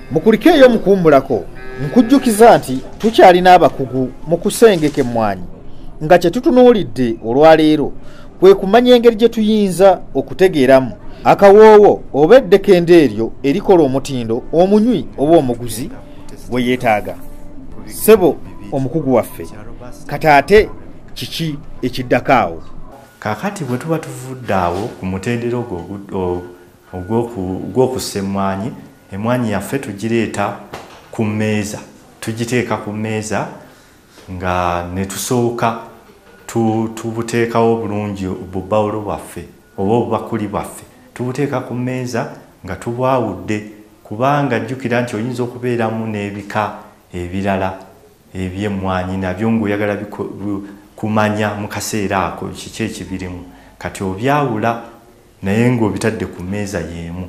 Mukulikeeyo mukumbulako nkujjukiza nti tukyalina abakugu mu kusengeka emmwanyi nga kye tutunuulidde olwaleero kwe kumanya engeri gye tuyinza okutegeeramu akawoowo oba eddekende eryo erikola omutindo omunywi oba omuguzi bwe yeetaaga. Ssebo omukugu waffe kati ate kiki ekiddako awo? Kaakati bwe tuba tuvudde awo ku mutendero ogw'okussa emmwanyi, emmwanyi yaffe tugireeta ku mmeeza, tugiteeka ku mmeeza nga ne tusooka tubuteekawo bulungi obubawulo bwaffe oba obubakuli bwaffe, tubuteeka ku mmeeza nga tubwawudde, kubanga jjukira nti oyinza okubeeramu n'ebika ebirala eby'emmwanyi nabyo ng'oyagala kumanya mu kaseera ako kiki ekibirimu, kati obyawula naye ng'obitadde ku mmeeza y'emu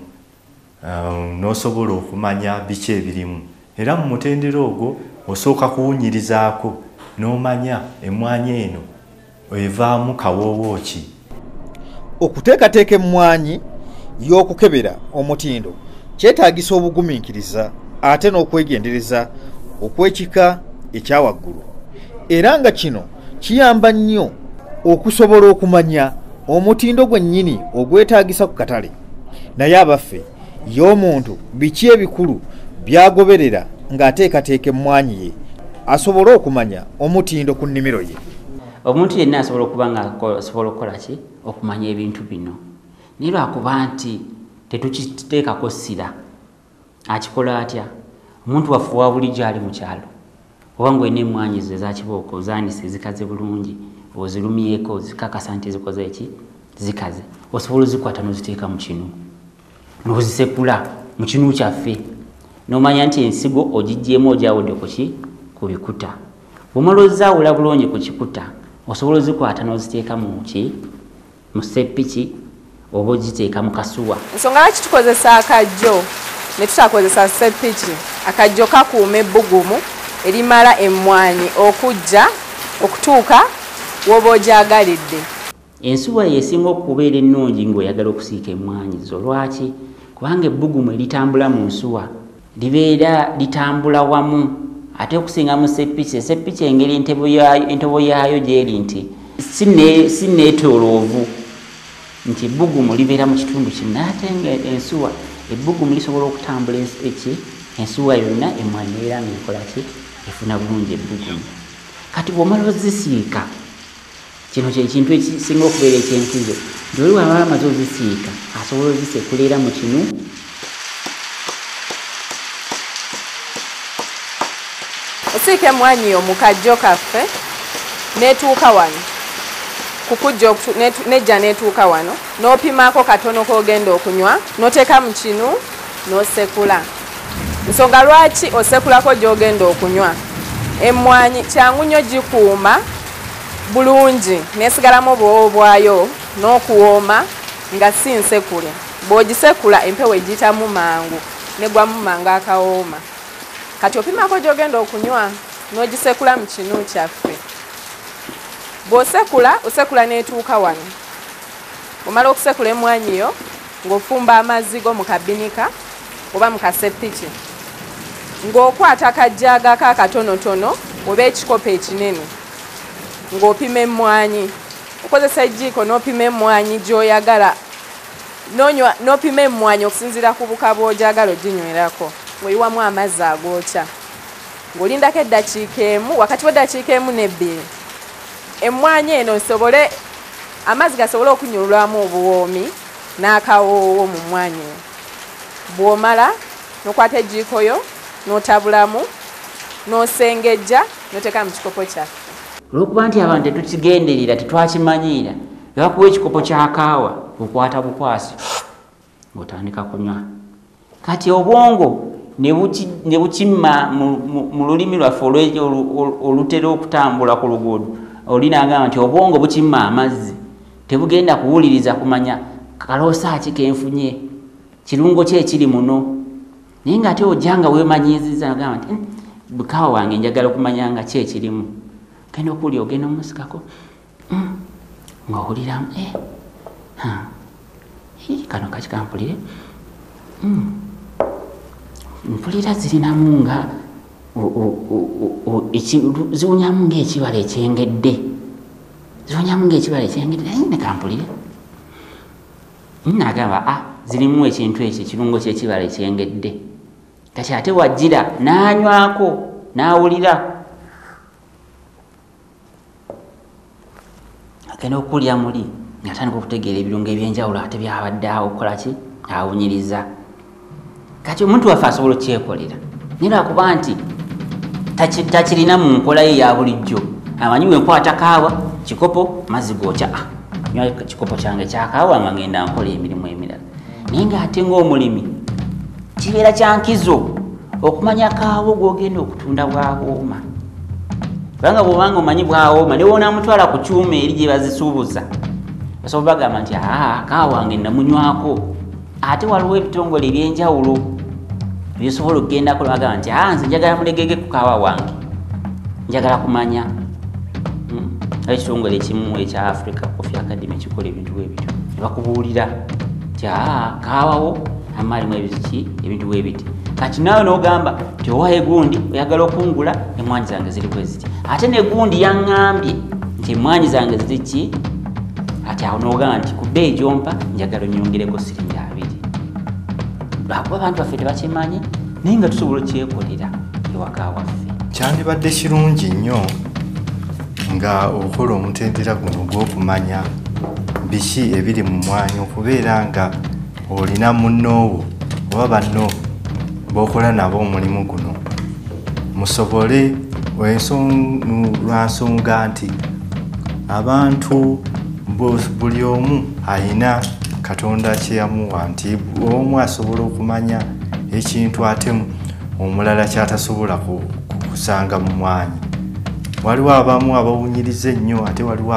n'osobola okumanya biki ebirimu. Era mu mutendero ogwo osooka kuwunyirizaako n'omanya emmwanyi eno evaamu kawoowo ki. Okuteekateeka emmwanyi y'okukebera omutindo kyetaagisa obugumiikiriza ate n'okwegendereza okw'ekika ekyawaggulu, era nga kino kiyamba nnyo okusobola okumanya omutindo gwennyini ogwetaagisa ku katale. Naye abaffe y'omuntu biki ebikulu by'agoberera ng'ateekateeka emmwanyi ye asobole okumanya omutindo ku nnimiro ye? Omuntu yenna asobola okuba nga asobola okukola ki? Okumanya ebintu bino. Naye lwakuba nti tetukiteekako ssira, akikola atya? Omuntu waffe wa bulijjo ali mu kyalo, oba ng'olina emmwanyi zo eza kibooko ozaanise zikaze bulungi, ozirumyeko zikakasa nti zikoze eki? Zikaze. Osobola ozikwata n'oziteeka mu kinu, n'ozisekula mu kinu kyaffe, n'omanya nti ensigo ogiggyemu ogyawudde ku ki? Ku bikuta. Bw'omala ozaawula bulungi ku kikuta, osobola ozikwata n'oziteeka mu ki? Mu seppiki oba ogiteeka mu kasuwa. Ensonga lwaki tukozesa akajjo ne tutakozesa seppiki? Akajjo kakuuma ebbugumu erimala emmwanyi okujja okutuuka w'oba ogyagalidde. Ensuwa yesinga okubeera ennungi ng'oyagala okusiika emmwanyi zo. Lwaki? Kubanga ebbugumu eritambula mu nsuwa libeera litambula wamu, ate okusinga mu seppiki. Eseppiki engeri entobo yaayo gyeri nti si neetooloovu, nti ebbugumu libeera mu kitundu kimu, ate ensuwa ebbugumu lisobola okutambula ensuwa yonna, emmwanyi neera ng'ekola ki? Efuna bulungi ebbugumu. Kati bw'omala ozisiika, kino ky'ekintu ekisinga okubeera eky'enkizo, nti oli bw'aba amaze ozisiika asobola ozisekulira mu kinu osiika emmwanyi yo mu kajjo kaffe n'etuuka wano kukujja nejja n'etuuka wano n'opimaako katono k'ogenda okunywa n'oteeka mu kinu n'osekula. Nsonga lwaki osekulako gy'ogenda okunywa? Emmwanyi kyangu nnyo gikuuma bulungi n'esigalamu obuwoowo bwayo n'okuwooma nga si nsekule. Bw'ogisekula empewo egiyitamu mangu negwamu mangu akawooma. Kati opimaako gy'ogenda okunywa n'ogisekula mu kinu kyaffe. Bw'osekula osekula n'etuuka wano. Omala okusekula emmwanyi yo ng'ofumba amazzi go mu kabinika oba mu kaseppiki, ng'okwata akajjaaga ako akatonotono oba ekikopo ekinene ng'opima emmwanyi. Okozesa ejjiiko n'opima emmwanyi gy'oyagala, n'opima emmwanyi okusinziira ku buka bw'ogyagala oginywerako, ng'oyiwamu amazzi agookya, ng'olindako eddakiika emu, wakati w'eddakiika emu n'ebbiri emmwanyi eno amazzi gasobole okunyulwamu obuwoomi n'akawoowo mu mmwanyi. Bw'omala n'okwata ejjiiko yo n'otabulamu n'osengejja n'oteeka mu kikopo kyaffe. Olw'okuba nti abantu tetukigenderera, tetwakimanyiira, ebakuwa ekikopo kya kaawa okwata bukwasi ng'otandika kunywa. Kati obwongo ne bukimma mu lulimi lwaffe olutera okutambula ku luguudo, olinagamba nti obwongo bukimma amazzi, tebugenda kuwuliriza kumanya kaloosa ki kenfunye, kirungo ki ekiri muno. Naye ng'ate ojjanga weemanyiiziza nagamba nti bukaawa wange njagala okumanya nga ki ekirimu. Genda okuwulira ogenda omusikako ng'owuliramu kano kakikampulire mpulira zirinamu nga ziwunyamu ng'ekibala ekyengedde naye ne kampulire nagamba zirimu ekintu ekyo ekirungo ky'ekibala ekyengedde kati ate wajjira n'anywako n'awulira agenda okukulya muli ng'atandika okutegeera ebirungo ebyenjawulo ate byabadde awo okukolaki awunyiriza kati omuntu waffe asobola okyekolera naye lwakuba nti takirina mu nkola ye ya bulijjo amanyi wenkwata kaawa kikopo mazzi gookya nywa kikopo kyange kyakaawa nga ngenda nkola emirimu emirala naye ng'ate ng'omulimi kibeera kyankizo okumanya kaawo gw'ogenda okutunda bwawooma kubanga bw'obanga omanyi bwawooma ne woonamutwala ku kyuma eri gye bazisuubuza osobola bagamba nti kaawa wange namunywako ate waliwo ebitongole ebyenjawulo byosobola okugendako bagamba nti nze njagala mulegege ku kaawa wange njagala kumanya ekitongole ekimu ekya Africa Coffee Academy ekikola ebintu bwebityo ne bakubuulira nti kaawawo amaalimu ebintu bwebiti kati naawe n'ogamba nti owaye gundi oyagala okungula emwanyi zange ziri bwe ziti ate ne gundi yaŋŋambye nti emwanyi zange ziri ki ati awo n'ogamba nti ku bbeeyi gyompa njagala onyongereko siringi 2 lwakuba abantu baffe tebakimanyi naye nga tusobola okyekolera ewaka waffe kyandibadde kirungi nnyo nga okola omutendera guno gw'okumanya biki ebiri mu mwanyi okubeera nga olina munnoowo oba banno b'okola nabo omulimu guno musobole lwansonga nti abantu buli omu ayina Katonda kye yamuwa nti omu asobola okumanya ekintu ate omulala kyatasobola kusanga mu mwanyi. Waliwo abamu abawunyiriza ennyo ate waliwo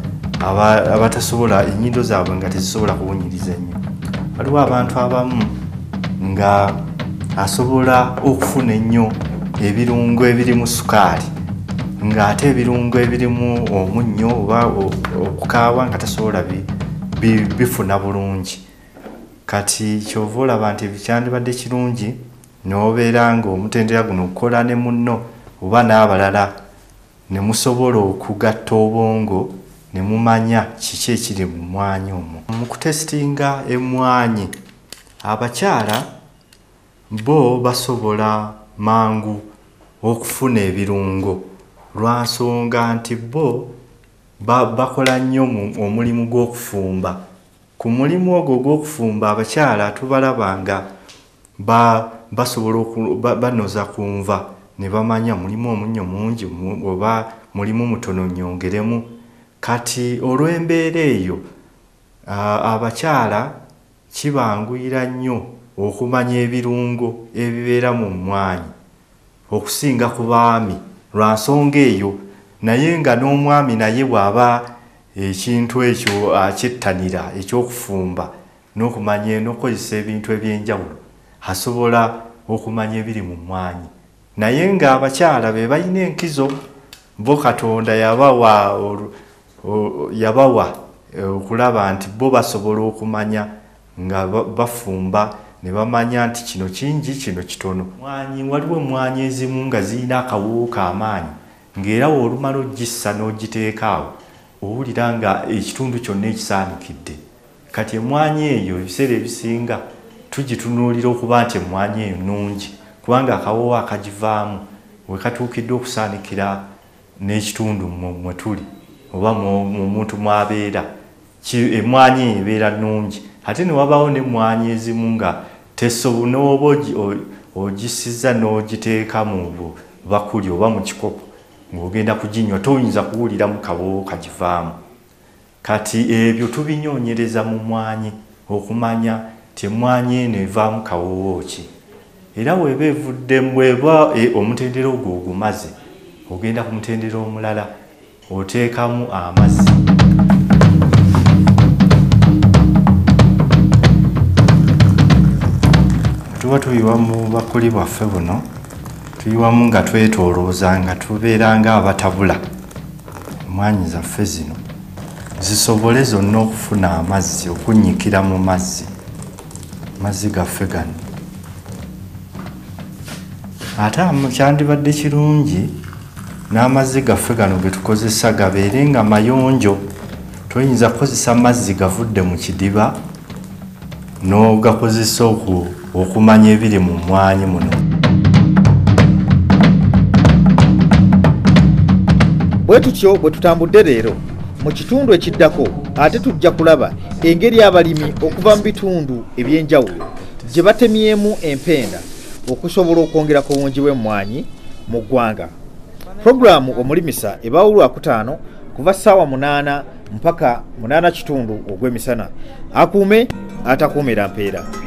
abatasobola ennyindo zaabwe nga tezisobola kuwunyiriza ennyo. Waliwo abantu abamu nga asobola okufuna ennyo ebirungo ebirimu sukaali nga ate ebirungo ebirimu omunnyo oba okukaawa nga tasobola bifuna bulungi. Kati kyova olaba nti kyandibadde kirungi n'obeera nga omutendera guno okukola ne munno oba n'abalala ne musobola okugatta obwongo ne mumanya kiki ekiri mu mwanyi omwo. Mu kutesitinga emmwanyi abakyala bo basobola mangu okufuna ebirungo lwa nsonga nti bo bakola nnyo omulimu gw'okufumba. Ku mulimu ogwo gw'okufumba abakyala tubalabanga basobola banoza ku nva ne bamanya mulimu omunnyo mungi oba mulimu mutono nyongeremu. Kati olw'embeera eyo abakyala kibanguyira nnyo okumanya ebirungo ebibeera mu mmwanyi okusinga ku baami lwa nsonga eyo. Naye nga n'omwami naye bw'aba ekintu ekyo akyettanira eky'okufumba n'okumanya n'okukozesa ebintu ebyenjawulo asobola okumanya ebiri mu mmwanyi. Naye nga abakyala be balina enkizo bo Katonda yabawa okulaba nti bo basobola okumanya nga bafumba ne bamanya nti kino kingi kino kitono. Mmwanyi waliwo emmwanyi ezimu nga zirina akawuwo k'amaanyi ng'era olumala ogissa n'ogiteeka awo owulira nga ekitundu kyonna ekisaanikidde. Kati emmwanyi eyo ebiseera ebisinga tugitunuulira okuba nti emmwanyi eyo nnungi kubanga akawoowo akagivaamu we katuukidde okusaanikira n'ekitundu mwe tuli oba mu muntu mwabeera emmwanyi eyo ebeera nnungi. Ate ne wabaawo n'emmwanyi ezimu nga n'oba ogisiza n'ogiteeka mu bakuli oba mu kikopo ng'ogenda kuginywa toyinza kuwulira mu kawoowo kagivaamu. Kati ebyo tubinyoonyereza mu mmwanyi okumanya nti emmwanyi eno evaamu kawoowo ki. Era weeba evuddemu bweba omutendera ogwo ogumaze ogenda ku mutendera omulala oteekamu amazzi. Tuba tuyiwa mu bakuli bwaffe buno tuyiwamu nga twetoolooza nga tubeera nga abatabula emmwanyi zaffe zino zisobole zonna okufuna amazzi okunnyikira mu mazzi gaffe gano. ate kyandibadde kirungi n'amazzi gaffe gano ge tukozesa gabeere nga mayonjo. Toyinza kukozesa mazzi gavudde mu kidiba n'ogakozesa okumanya ebiri mu mmwanyi muno. Bwe tutyo bwe tutambudde leero mu kitundu ekiddako ate tujja kulaba engeri abalimi okuva mu bitundu eby'enjawulo gye batemyemu empenda okusobola okwongera ku bungi bw'emmwanyi mu ggwanga. Pulogulaamu Omulimisa ebaawo Lwakutaano kuva ssaawa 8 mpaka 8:30 ogw'emisana. Akuume atakuumira mpeera.